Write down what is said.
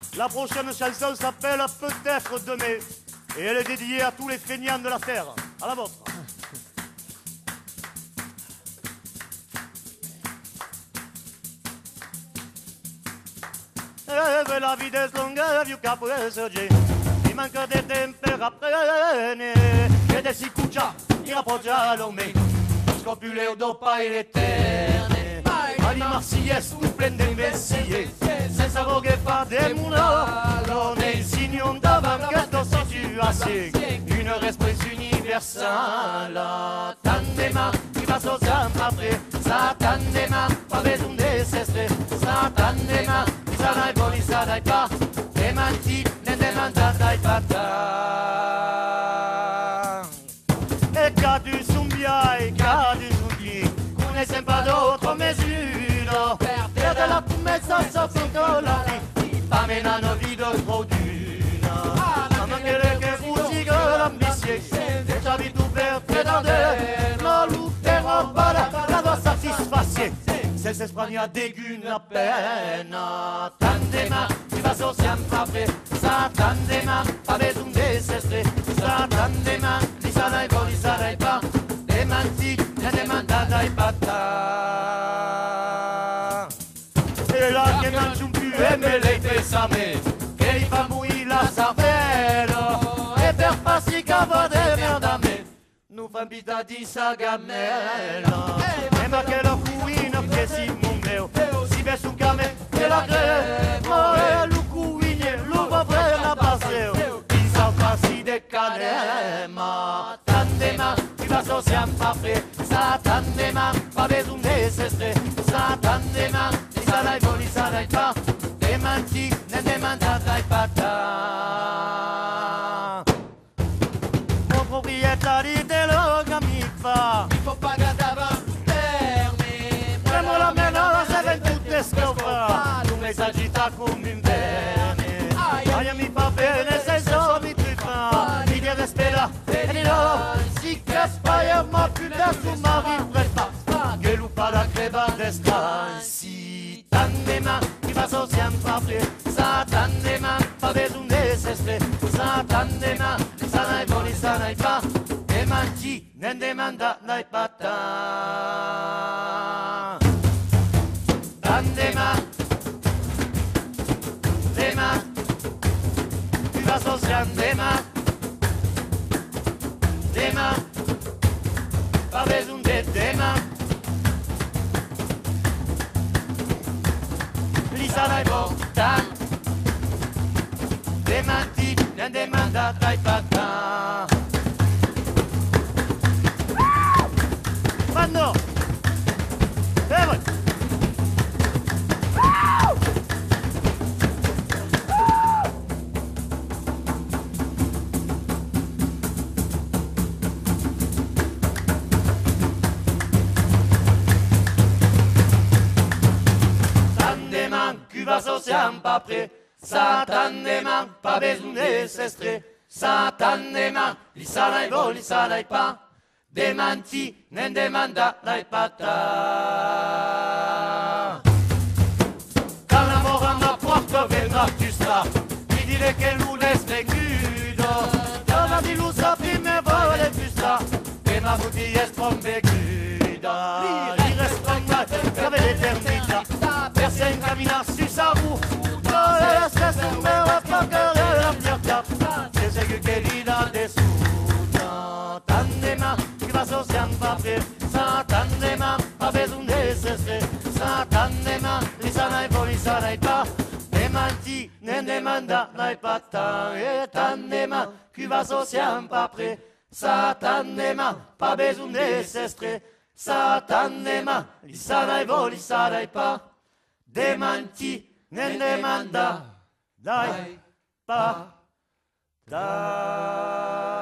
La prochaine chanson s'appelle Peut-être demain. Et elle est dédiée à tous les feignants de la terre. À la vôtre. La vita è lunga, più capo è soggi. Mi manca del tempo per apprendere. E del si cuccia, mi appoggia l'ome. Scopuleo dopo l'eterne. Ma di Marsiglies, tu prendi il Messier. Senza voglia fa del moulin. Et signe d'avanguarde situation. Une espèce universelle. Tandema, qui va sortir après. Ça tandema, pas besoin de cesser. Ça tandema. Sarai buoni, sarai pa, e manti, ne demanda dai pata. E cadu su un biai, cadu su un biai, con è sempre d'autres mesures. Perde la promessa, sotto la vie, pas menano vido produna. Ma manquere che musica l'ambizione, e già vi tu per predare, non lutterò para, la tua satisfazione. Se s'espagna déguine la peine. Tandema, tu vas au siam frappé. Ça tandema, pas besoin de cesser. Ça tandema, li sarai bon, li sarai pas. Demanti, ne demanda dai pata. E là che mangiun più e me le pesame. Che li fa mouiller la cervello. E per farsi cavo de merda me. Nu fa vita di sagamella. E ma che lo cuino che si mumeo. Si veste un came e la gremo. E lu cuine, lu va per la paseo. Di sa farsi de calema. Tandema, tu vas au siam papre. Sa tandema, pas besoin de cesser. Sa tandema, li sarai bon, li sarai pas. Demanti, ne demanda dai pata. Proprietari dell'oga mi fa. Il faut pas davanti fermi. Premo la meno, se ven tutte scopa. Tu mi s'agita come un verme. Aia mi fa bene, sei solo mi truffa. Mi deve spera, e di no. Si che spaia, ma più da su mari presta. Che lupa la creva descansi. Tandema, ti va so sempre apre. Sa tandema, pas besoin de cesser. Sa tandema, li sarai bon, li sarai pas. E mangi, ne demanda dai pata. Tandema, dema, tu vas au siam dema. Dema, pas besoin de dema. Li sarai bon, tan. Demanti, ne demanda dai pata. Quando? Vai! Tandema, tu vas au siam pas prêt. Ça tandema, pas besoin de cesser. Ça tandema, li sarai bon, li sarai pas. Demanti, ne demanda dai pata. Quand la mort à ma porte viendra, tu seras. Mi dire che lui laisse chiudo. Quand la di lui sappi me vuole più sta. Che ma butti è strombeguda. Li restronga, grave l'eternità. Per se incamina su sa roue. No, se un meo placcare la mia cappa. Se sei che li dà dessuda. Tandema, tu vas au siam papre. Sa tandema, pas besoin de cesser. Sa tandema, li sarai bon, li sarai pas. Demanti, ne demanda dai pata. E tandema, tu vas au siam papre. Sa tandema, pas besoin de cesser. Sa tandema, li sarai bon, li sarai pas. Demanti, ne demanda dai pata.